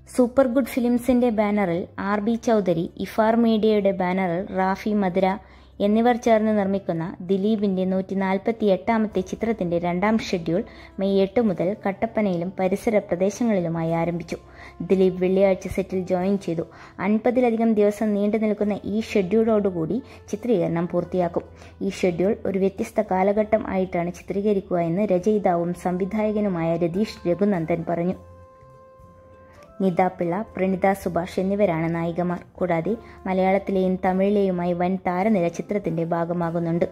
Super good ഫിലിംസിന്റെ ബാനറിൽ RB Chaudhary, Ifar മീഡിയയുടെ ബാനറിൽ റാഫി മധുര എന്നിവർ ചേർന്ന് നിർമ്മിക്കുന്ന ദിലീപിന്റെ 148ാമത്തെ ചിത്രത്തിന്റെ രണ്ടാം ഷെഡ്യൂൾ മെയ് 8 മുതൽ കട്ടപ്പനയിലും പരിസര പ്രദേശങ്ങളിലുമായി ആരംഭിച്ചു. ദിലീപ് വെള്ളിയാഴ്ച സെറ്റിൽ ജോയിൻ ചെയ്തു. 50-ലധികം ദിവസം നീണ്ടു നിൽക്കുന്ന ഈ ഷെഡ്യൂളോടുകൂടി ചിത്രീകരണം പൂർത്തിയാക്കും. ഈ ഷെഡ്യൂൾ ഒരു വ്യത്യസ്ത കാലഘട്ടം ആയിട്ടാണ് ചിത്രീകരിക്കുക എന്ന് രചയിതാവും സംവിധായകനുമായ രതീഷ് രഘുനന്ദൻ പറഞ്ഞു. നിത പിള്ള, പ്രണിത സുഭാഷ് എന്നിവരാണ് നായികമാർ. കൂടാതെ മലയാളത്തിലെയും തമിഴിലെയുമായി വൻ താരനിര ചിത്രത്തിന്റെ ഭാഗമാകുന്നുണ്ട്.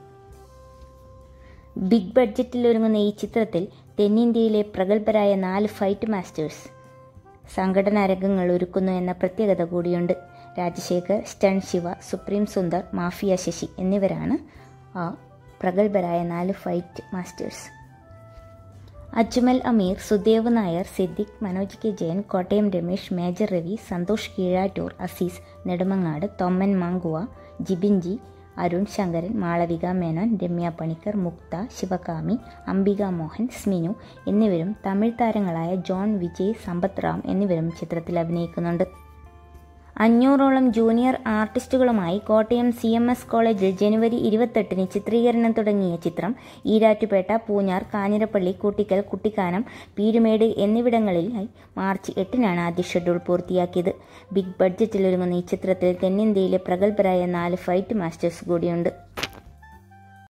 ബിഗ് ബഡ്ജറ്റിൽ ഒരുങ്ങുന്ന ഈ ചിത്രത്തിൽ തെന്നിന്ത്യയിലെ പ്രഗത്ഭരായ 4 ഫൈറ്റ് മാസ്റ്റേഴ്സ് സംഘടനാ രംഗങ്ങൾ ഒരുക്കുന്നു എന്ന പ്രത്യേകത കൂടിയുണ്ട്. Rajasekhar, stun Siva, supreme Sundar, mafia Sasi എന്നിവരാണ് ആ പ്രഗത്ഭരായ 4 fight masters. Ajmal Ameer, Sudev Nair, Siddique, Manoj K Jayan, Kottayam Ramesh, major Ravi, Santhosh Keezhattoor, Aziz Nedumangad, Thomman Mankuva, Jibin G, Arun Sankaran, Malavika Menon, Ramya Panicker, Muktha, Sivakami, Ambika Mohan, Sminu എന്നിവരും തമിഴ് താരങ്ങളായ ജോൺ വിജയ്, സമ്പത്ത് റാം എന്നിവരും ചിത്രത്തിൽ അഭിനയിക്കുന്നുണ്ട്. 500ഓളം ജൂനിയർ ആർട്ടിസ്റ്റുകളുമായി കോട്ടയം CMS കോളേജിൽ ജനുവരി 28-ന് ചിത്രീകരണം തുടങ്ങിയ ചിത്രം ഈരാറ്റുപേട്ട, പൂഞ്ഞാർ, കാഞ്ഞിരപ്പള്ളി, കൂട്ടിക്കൽ, കുട്ടിക്കാനം, പീരുമേട് എന്നിവിടങ്ങളിലായി മാർച്ച് 8-നാണ് ആദ്യ ഷെഡ്യൂൾ പൂർത്തിയാക്കിയത്. ബിഗ് ബഡ്ജറ്റിലൊരുങ്ങുന്ന ഈ ചിത്രത്തിൽ തെന്നിന്ത്യയിലെ പ്രഗത്ഭരായ 4 ഫൈറ്റ് മാസ്റ്റേഴ്സ് കൂടിയുണ്ട്.